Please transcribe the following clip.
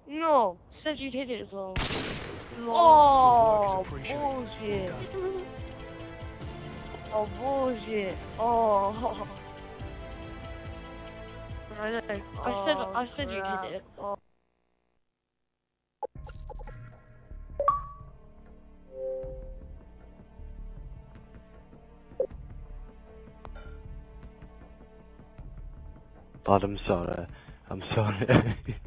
No, said you hit it though. Oh, Bullshit. Oh, bullshit. Oh. I said you hit it. Oh. But I'm sorry. I'm sorry.